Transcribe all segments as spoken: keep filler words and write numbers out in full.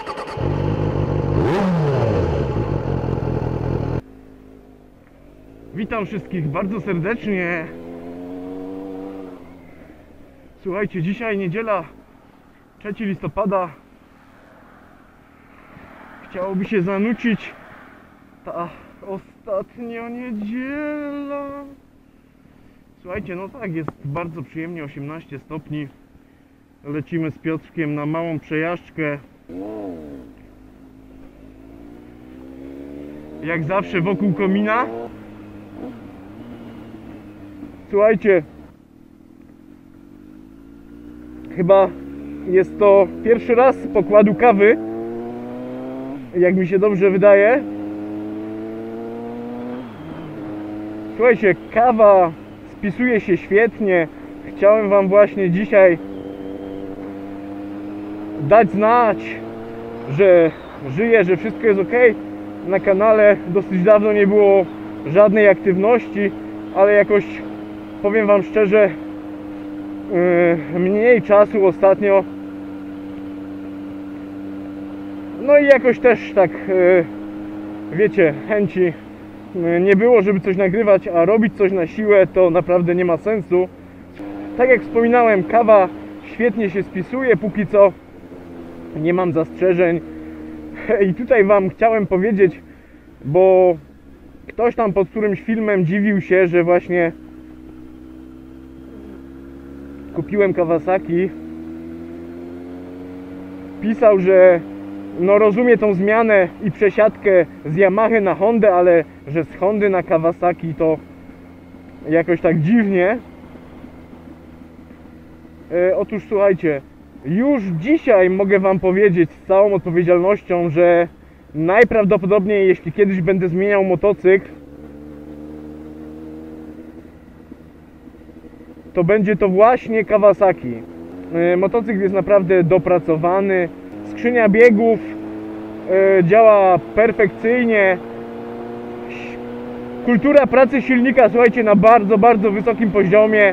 Witam wszystkich bardzo serdecznie. Słuchajcie, dzisiaj niedziela, trzeciego listopada. Chciałoby się zanucić ta ostatnia niedziela. Słuchajcie, no tak, jest bardzo przyjemnie, osiemnaście stopni. Lecimy z Piotrkiem na małą przejażdżkę. Jak zawsze wokół komina. Słuchajcie, chyba jest to pierwszy raz pokładu kawy, jak mi się dobrze wydaje. Słuchajcie, kawa spisuje się świetnie. Chciałem wam właśnie dzisiaj dać znać, że żyję, że wszystko jest ok. Na kanale dosyć dawno nie było żadnej aktywności, ale jakoś, powiem wam szczerze, yy, mniej czasu ostatnio. No i jakoś też tak, yy, wiecie, chęci yy, nie było, żeby coś nagrywać, a robić coś na siłę to naprawdę nie ma sensu. Tak jak wspominałem, kawa świetnie się spisuje, póki co nie mam zastrzeżeń. I tutaj wam chciałem powiedzieć, bo ktoś tam pod którymś filmem dziwił się, że właśnie kupiłem Kawasaki. Pisał, że no rozumie tą zmianę i przesiadkę z Yamahy na Hondę, ale że z Hondy na Kawasaki to jakoś tak dziwnie. E, otóż słuchajcie, już dzisiaj mogę wam powiedzieć z całą odpowiedzialnością, że najprawdopodobniej, jeśli kiedyś będę zmieniał motocykl, to będzie to właśnie Kawasaki. E, motocykl jest naprawdę dopracowany, skrzynia biegów e, działa perfekcyjnie, kultura pracy silnika, słuchajcie, na bardzo, bardzo wysokim poziomie.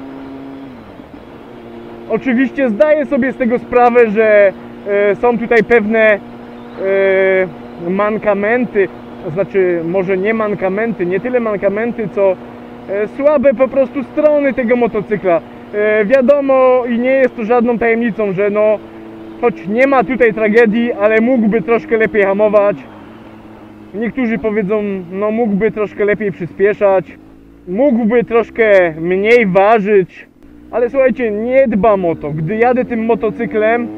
Oczywiście zdaję sobie z tego sprawę, że e, są tutaj pewne e, mankamenty, to znaczy może nie mankamenty, nie tyle mankamenty, co e, słabe po prostu strony tego motocykla. E, wiadomo i nie jest to żadną tajemnicą, że no, choć nie ma tutaj tragedii, ale mógłby troszkę lepiej hamować. Niektórzy powiedzą, no mógłby troszkę lepiej przyspieszać, mógłby troszkę mniej ważyć. Ale słuchajcie, nie dbam o to. Gdy jadę tym motocyklem,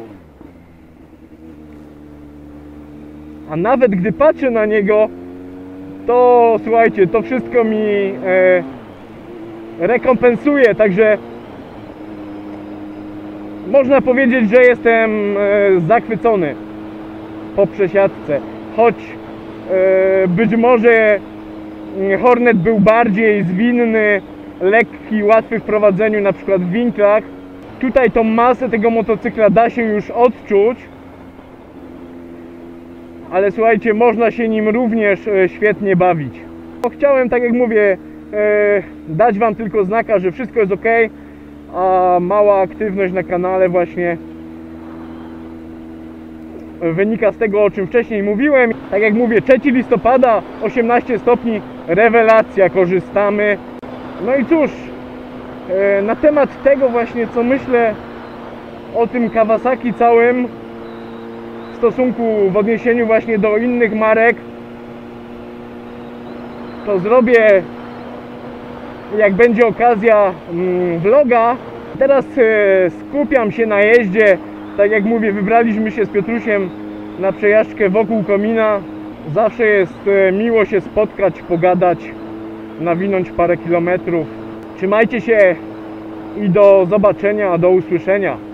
a nawet gdy patrzę na niego, to słuchajcie, to wszystko mi e, rekompensuje. Także można powiedzieć, że jestem e, zachwycony po przesiadce. Choć e, być może Hornet był bardziej zwinny, lekki, łatwy w prowadzeniu, na przykład w winklach. Tutaj tą masę tego motocykla da się już odczuć, ale słuchajcie, można się nim również świetnie bawić. Chciałem, tak jak mówię, dać wam tylko znaka, że wszystko jest ok, a mała aktywność na kanale właśnie wynika z tego, o czym wcześniej mówiłem. Tak jak mówię, trzeciego listopada, osiemnaście stopni, rewelacja, korzystamy. No i cóż, na temat tego właśnie, co myślę o tym Kawasaki całym w stosunku, w odniesieniu właśnie do innych marek, to zrobię, jak będzie okazja, vloga. Teraz skupiam się na jeździe. Tak jak mówię, wybraliśmy się z Piotrusiem na przejażdżkę wokół komina. Zawsze jest miło się spotkać, pogadać, nawinąć parę kilometrów. Trzymajcie się i do zobaczenia, do usłyszenia.